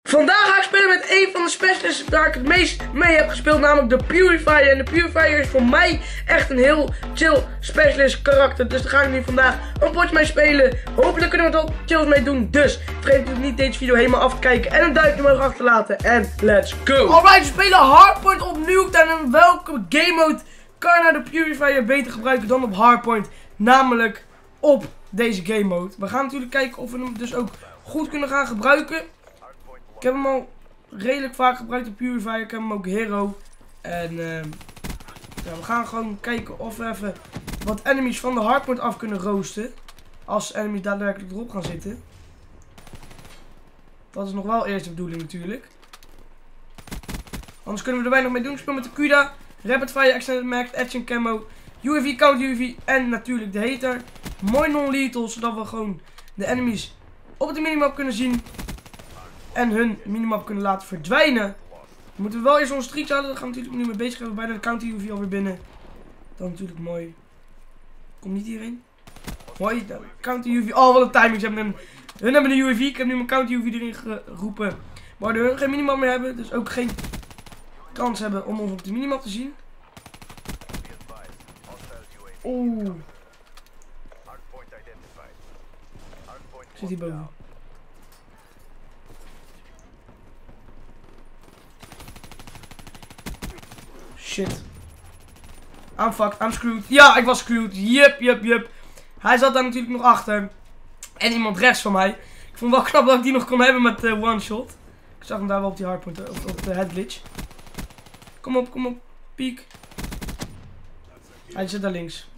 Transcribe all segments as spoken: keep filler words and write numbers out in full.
Vandaag ga ik spelen met een van de specialists waar ik het meest mee heb gespeeld, namelijk de Purifier. En de Purifier is voor mij echt een heel chill specialist karakter. Dus daar ga ik nu vandaag een potje mee spelen. Hopelijk kunnen we er wat chills mee doen. Dus vergeet natuurlijk niet deze video helemaal af te kijken en een duimpje omhoog achter te laten. En let's go! Alright, we spelen Hardpoint op Nuketown. En in welke game mode kan je nou de Purifier beter gebruiken dan op Hardpoint? Namelijk op deze game mode. We gaan natuurlijk kijken of we hem dus ook goed kunnen gaan gebruiken. Ik heb hem al redelijk vaak gebruikt op Purifier. Ik heb hem ook Hero. En uh, ja, we gaan gewoon kijken of we even wat enemies van de Hardpoint af kunnen roosten. Als enemies daadwerkelijk erop gaan zitten. Dat is nog wel eerst de bedoeling natuurlijk. Anders kunnen we er weinig mee doen. Ik speel met de Kuda, Rapid Fire, Extended Max, Edge en Camo, U A V, Counter U A V en natuurlijk de Hater. Mooi non-lethal, zodat we gewoon de enemies op de minimap kunnen zien. En hun minimap kunnen laten verdwijnen. Dan moeten we wel eerst onze streaks halen. Daar gaan we natuurlijk nu mee bezig. Hebben we bijna de Counter U A V alweer binnen. Dan natuurlijk mooi. Komt niet hierheen. Mooi. De Counter U A V. Oh, wat een timing. Ze hebben hem. Hun hebben een U A V. Ik heb nu mijn Counter U A V erin geroepen. Maar hun geen minimap meer hebben. Dus ook geen kans hebben om ons op de minimap te zien. Oeh. Zit hierboven. Shit. I'm fucked, I'm screwed. Ja, ik was screwed. Yup, yup, yup. Hij zat daar natuurlijk nog achter. En iemand rechts van mij. Ik vond het wel knap dat ik die nog kon hebben met uh, one shot. Ik zag hem daar wel op die hardpoint, op, op de head glitch. Kom op, kom op. Piek. Hij zit daar links.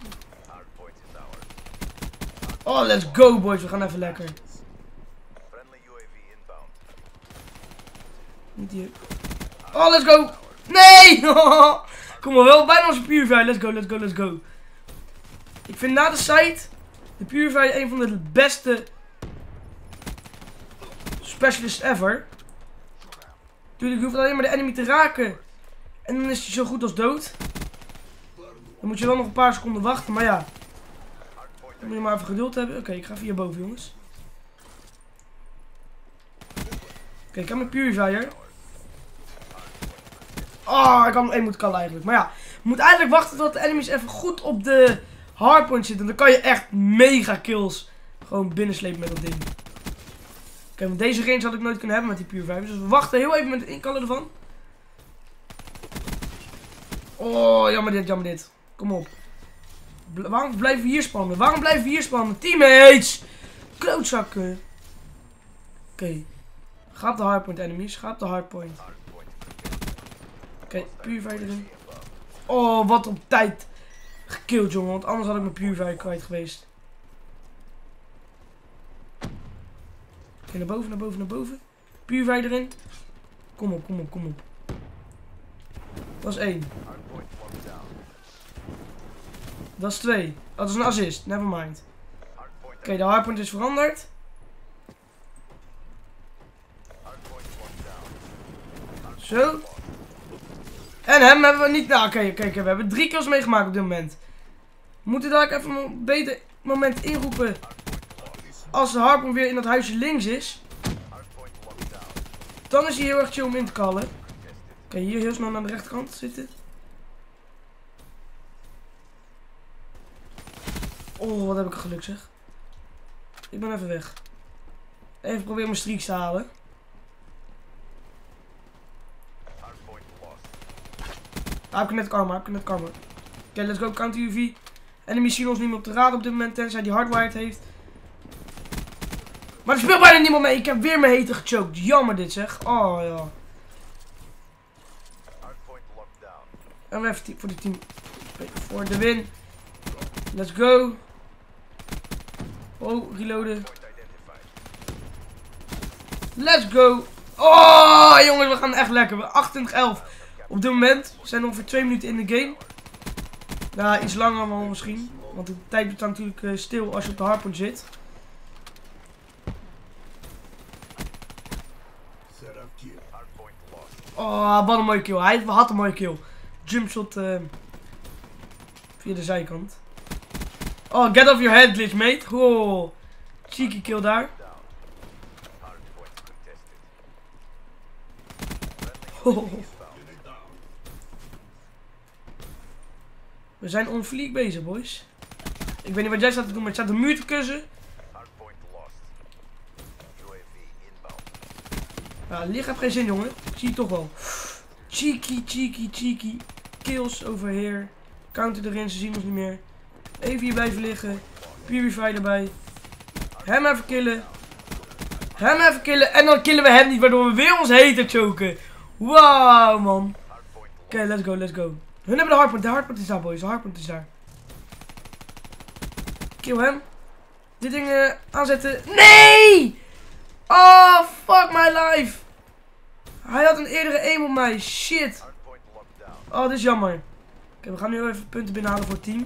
Oh, let's go boys. We gaan even lekker. Niet hier. Oh, let's go. Nee! Kom maar, wel bijna onze Purifier. Let's go, let's go, let's go. Ik vind na de site de Purifier een van de beste specialists ever. Natuurlijk, je hoeft alleen maar de enemy te raken. En dan is hij zo goed als dood. Dan moet je wel nog een paar seconden wachten, maar ja. Dan moet je maar even geduld hebben. Oké, okay, ik ga even hierboven, jongens. Oké, okay, ik heb mijn Purifier. Oh, ik kan één moet kallen eigenlijk. Maar ja, je moet eigenlijk wachten tot de enemies even goed op de hardpoint zitten. Dan kan je echt mega kills gewoon binnenslepen met dat ding. Oké, okay, want deze range had ik nooit kunnen hebben met die Purifier. Dus we wachten heel even met het inkallen ervan. Oh, jammer dit, jammer dit. Kom op. Bl waarom blijven we hier spannen? Waarom blijven we hier spannen? Teammates! Klootzakken. Oké. Okay. Ga op de hardpoint enemies. Ga op de hardpoint. Oké, okay, Purifier erin. Oh, wat op tijd gekilld, jongen. Want anders had ik mijn Purifier kwijt geweest. Oké, okay, naar boven, naar boven, naar boven. Purifier erin. Kom op, kom op, kom op. Dat is één. Dat is twee. Oh, dat is een assist. Nevermind. Oké, okay, de hardpoint is veranderd. Zo. En hem hebben we niet... Nou, oké, okay, kijk, we hebben drie kills meegemaakt op dit moment. We moeten daar even een beter moment inroepen. Als de hardpoint weer in dat huisje links is. Dan is hij heel erg chill om in te kallen. Oké, okay, hier heel snel aan de rechterkant zitten. Oh, wat heb ik geluk zeg. Ik ben even weg. Even proberen mijn streaks te halen. Ah, heb ik net karma, heb ik net karma. Oké, okay, let's go, Counter U V. Enemies zien ons niet meer op de radar op dit moment, tenzij die hardwired heeft. Maar er speelt bijna niemand mee. Ik heb weer mijn Hater gechoked. Jammer dit zeg. Oh ja. En we even voor de team. Voor de win. Let's go. Oh, reloaden. Let's go. Oh, jongens, we gaan echt lekker. We achtentwintig elf. Op dit moment we zijn ongeveer twee minuten in de game. Nou, iets langer wel misschien. Want de tijd staat natuurlijk uh, stil als je op de hardpoint zit. Oh, wat een mooie kill. Hij had een mooie kill. Jumpshot uh, via de zijkant. Oh, get off your head glitch, mate. Oh, cheeky kill daar. Oh. We zijn on fleek bezig, boys. Ik weet niet wat jij staat te doen, maar ik sta de muur te kussen. Ja, licht heeft geen zin, jongen. Ik zie het toch wel. Cheeky, cheeky, cheeky. Kills over here. Counter erin, ze zien ons niet meer. Even hier blijven liggen. Purify erbij. Hem even killen. Hem even killen. En dan killen we hem niet, waardoor we weer ons hater choken. Wow, man. Oké, okay, let's go, let's go. Hun hebben de hardpoint. De hardpoint is daar, boys. De hardpoint is daar. Kill hem. Dit ding uh, aanzetten. Nee! Oh, fuck my life. Hij had een eerdere aim op mij. Shit. Oh, dit is jammer. Oké, okay, we gaan nu even punten binnenhalen voor het team.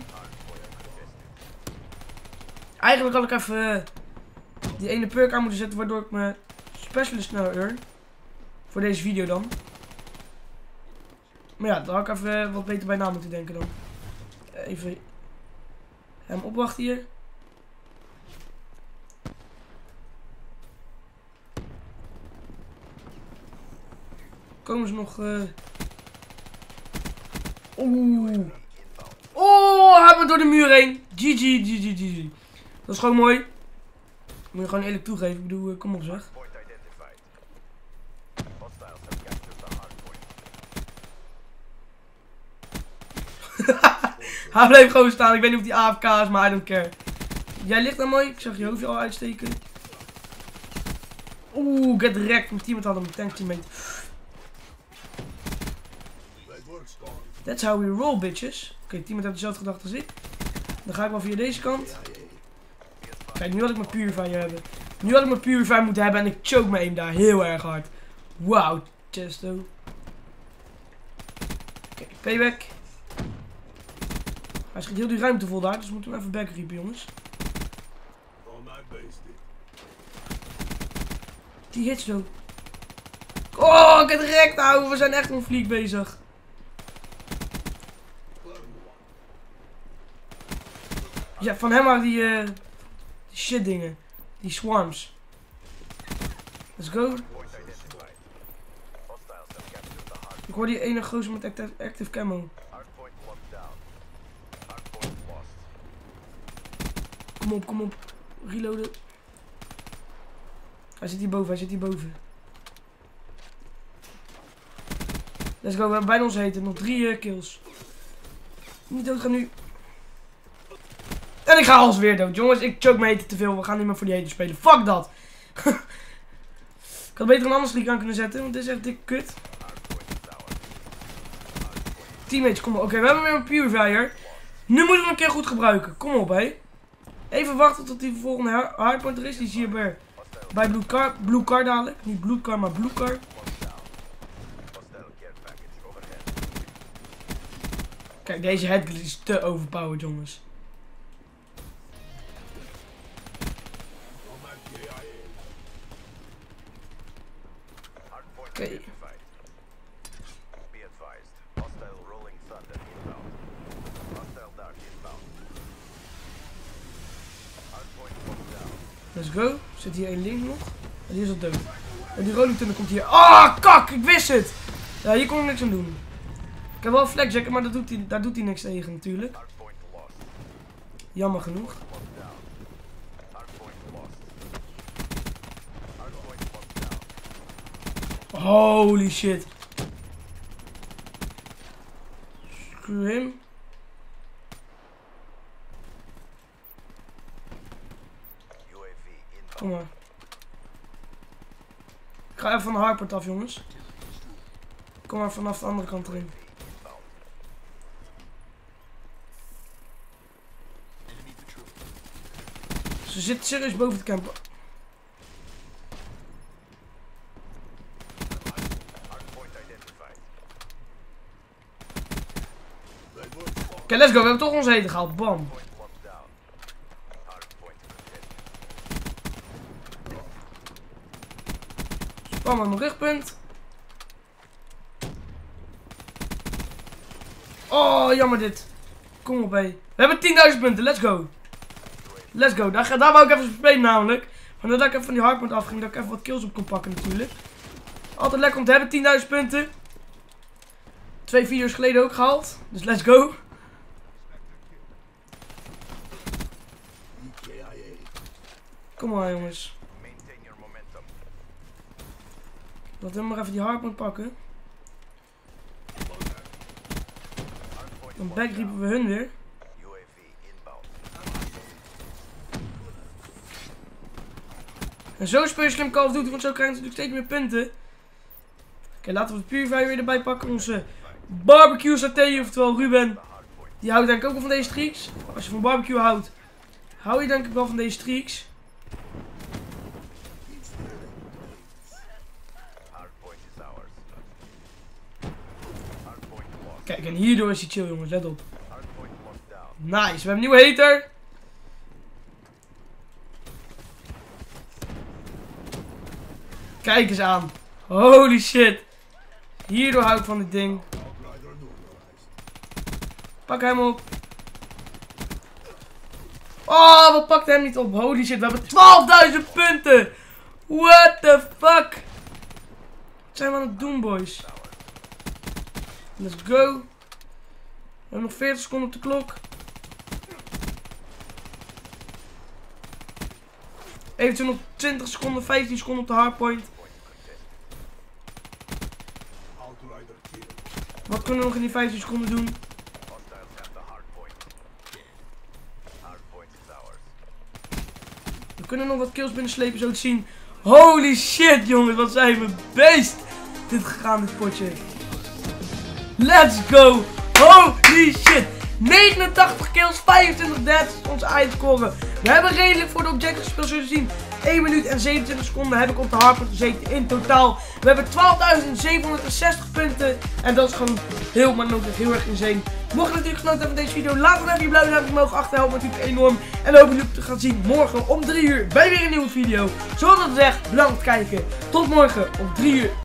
Eigenlijk had ik even uh, die ene perk aan moeten zetten, waardoor ik mijn specialist sneller earn. Voor deze video dan. Maar ja, daar had ik even uh, wat beter bij na moeten denken dan. Even hem opwachten hier. Komen ze nog... Uh... Oeh. Oh, hij moet door de muur heen. G G, G G, G G. Dat is gewoon mooi. Moet je gewoon eerlijk toegeven. Ik bedoel, uh, kom op zeg. Hij bleef gewoon staan. Ik weet niet of die A F K is, maar I don't care. Jij ligt daar mooi. Ik zag je hoofdje al uitsteken. Oeh, get wrecked. Mijn teammate had hem. Thanks teammate. That's how we roll, bitches. Oké, okay, teammate heeft dezelfde gedachte als ik. Dan ga ik wel via deze kant. Kijk, nu had ik mijn Purifier hebben. Nu had ik mijn Purifier moeten hebben en ik choke me aim daar heel erg hard. Wauw, Chesto. Oké, okay, payback. Hij schiet heel die ruimte vol daar, dus we moeten hem even backriepen, jongens. Die hits zo. Oh, ik heb het direct houden. We zijn echt on fleek bezig. Ja, van hem waren die, uh, die shit dingen. Die swarms. Let's go. Ik hoor die ene gozer met active, active camo. Kom op, kom op. Reloaden. Hij zit hierboven, hij zit hierboven. Let's go, we hebben bijna ons heten. Nog drie uh, kills. Niet dood gaan nu. En ik ga alles weer dood. Jongens, ik choke me heten te veel. We gaan niet meer voor die hater spelen. Fuck dat. Ik had beter een andere streak aan kunnen zetten. Want dit is echt dik kut. Teammates, kom op. Oké, okay, we hebben weer een Purifier. Nu moeten we hem een keer goed gebruiken. Kom op, hé. Even wachten tot die volgende hardpoint er is. Die zie je bij, bij Blue Car. Blue Car dadelijk. Niet Blue Car, maar Blue Car. Kijk, deze headglitch is te overpowered, jongens. Oké. Okay. Let's go. Zit hier één link nog. En die is al dood. En die rolling tunnel komt hier. Ah, oh, kak! Ik wist het! Ja, hier kon ik niks aan doen. Ik heb wel een flakjacker, maar dat doet hij, daar doet hij niks tegen natuurlijk. Jammer genoeg. Holy shit. Screw him. Kom maar. Ik ga even van de hardpoint af, jongens. Kom maar vanaf de andere kant erin. Ze zitten serieus boven het camper. Oké, okay, let's go. We hebben toch ons heten gehaald. Bam. Spam aan mijn rugpunt. Oh, jammer dit. Kom op, hé. We hebben tienduizend punten. Let's go. Let's go. Daar, daar wou ik even spelen namelijk. Maar nadat ik even van die hardpoint afging, dat ik even wat kills op kon pakken natuurlijk. Altijd lekker om te hebben, tienduizend punten. twee video's geleden ook gehaald. Dus let's go. Kom maar jongens. Laten we maar even die hardpoint pakken. Dan backriepen we hun weer. En zo speel je slim Call of Duty, want zo krijgen we natuurlijk steeds meer punten. Oké, okay, laten we de Purifier weer erbij pakken. Onze barbecue saté, oftewel Ruben. Die houdt denk ik ook wel van deze streaks. Als je van barbecue houdt, hou je denk ik wel van deze streaks. Kijk, en hierdoor is hij chill jongens, let op. Nice, we hebben een nieuwe hater. Kijk eens aan. Holy shit. Hierdoor hou ik van dit ding. Pak hem op. Oh, we pakten hem niet op. Holy shit, we hebben twaalfduizend punten. What the fuck. Wat zijn we aan het doen, boys? Let's go. We hebben nog veertig seconden op de klok. Eventueel nog twintig seconden, vijftien seconden op de hardpoint. Wat kunnen we nog in die vijftien seconden doen? We kunnen nog wat kills binnenslepen, zo te zien. Holy shit jongens, wat zijn we beest. Dit gegaan, dit potje. Let's go. Holy shit. negenentachtig kills, vijfentwintig deaths is onze eindscore. We hebben redelijk voor de objective gespeeld, zoals je zien. één minuut en zevenentwintig seconden heb ik op de hardpoint gezeten in totaal. We hebben twaalfduizend zevenhonderdzestig punten. En dat is gewoon heel, maar ook heel erg insane. Mocht je natuurlijk genoten hebben van deze video, laat dan even je blauwe duimpje omhoog achter. Helpt natuurlijk enorm. En dan hoop ik jullie te gaan zien morgen om drie uur bij weer een nieuwe video. Zoals ik zeg, bedankt voor het kijken. Tot morgen om drie uur.